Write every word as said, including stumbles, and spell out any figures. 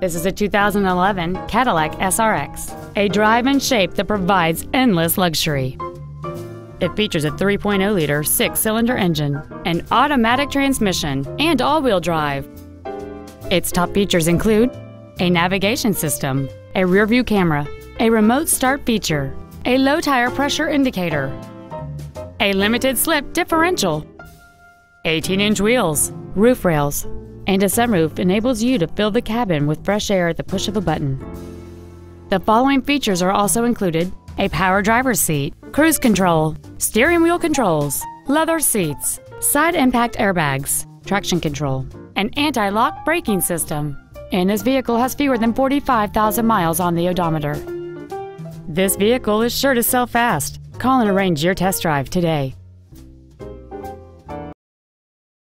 This is a two thousand eleven Cadillac S R X, a drive-in shape that provides endless luxury. It features a three point oh liter six-cylinder engine, an automatic transmission, and all-wheel drive. Its top features include a navigation system, a rear-view camera, a remote start feature, a low tire pressure indicator, a limited slip differential, eighteen inch wheels, roof rails, and a sunroof enables you to fill the cabin with fresh air at the push of a button. The following features are also included: a power driver's seat, cruise control, steering wheel controls, leather seats, side impact airbags, traction control, an anti-lock braking system, and this vehicle has fewer than forty-five thousand miles on the odometer. This vehicle is sure to sell fast. Call and arrange your test drive today.